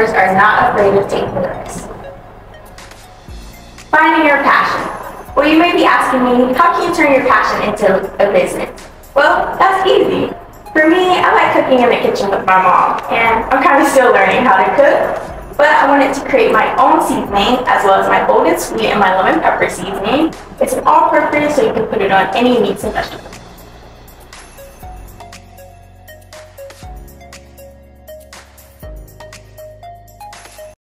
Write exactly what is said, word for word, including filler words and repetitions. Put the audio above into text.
entrepreneurs are not afraid of taking risks. Finding your passion. Well, you may be asking me, how can you turn your passion into a business? Well, that's easy. For me, I like cooking in the kitchen with my mom, and I'm kind of still learning how to cook, but I wanted to create my own seasoning, as well as my bold and sweet and my lemon pepper seasoning. It's an all-purpose, so you can put it on any meats and vegetables.